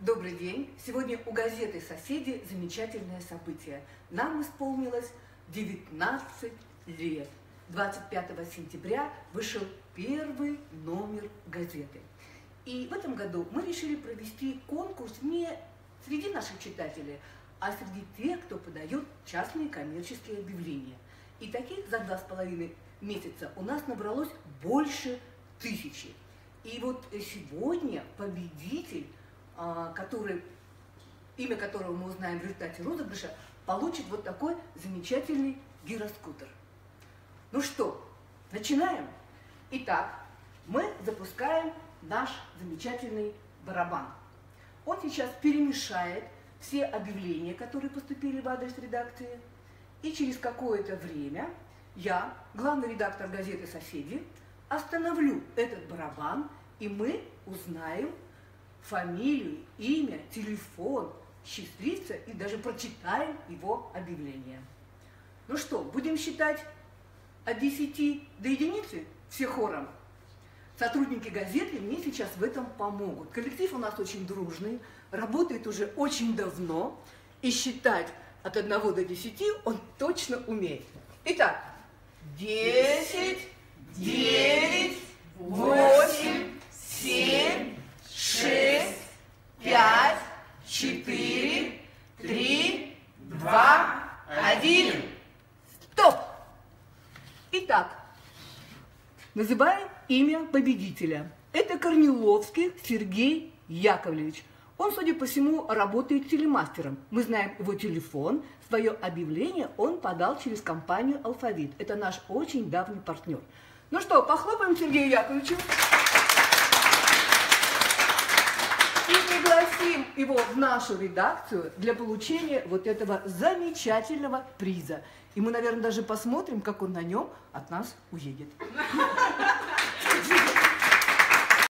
Добрый день! Сегодня у газеты «Соседи» замечательное событие. Нам исполнилось 19 лет. 25 сентября вышел первый номер газеты. И в этом году мы решили провести конкурс не среди наших читателей, а среди тех, кто подает частные коммерческие объявления. И таких за 2,5 месяца у нас набралось больше 1000. И вот сегодня победитель, имя которого мы узнаем в результате розыгрыша, получит вот такой замечательный гироскутер. Ну что, начинаем? Итак, мы запускаем наш замечательный барабан. Он сейчас перемешает все объявления, которые поступили в адрес редакции, и через какое-то время я, главный редактор газеты «Соседи», остановлю этот барабан, и мы узнаем фамилию, имя, телефон счастливца и даже прочитаем его объявление. Ну что, будем считать от 10 до единицы все хором? Сотрудники газеты мне сейчас в этом помогут. Коллектив у нас очень дружный, работает уже очень давно, и считать от 1 до 10 он точно умеет. Итак, 10, 9, 8, 7, 6, 5, 4, 3, 2, 1. Стоп! Итак, называем имя победителя. Это Корниловский Сергей Яковлевич. Он, судя по всему, работает телемастером. Мы знаем его телефон. Свое объявление он подал через компанию «Алфавит». Это наш очень давний партнер. Ну что, похлопаем Сергею Яковлевичу. И пригласим его в нашу редакцию для получения вот этого замечательного приза. И мы, наверное, даже посмотрим, как он на нем от нас уедет.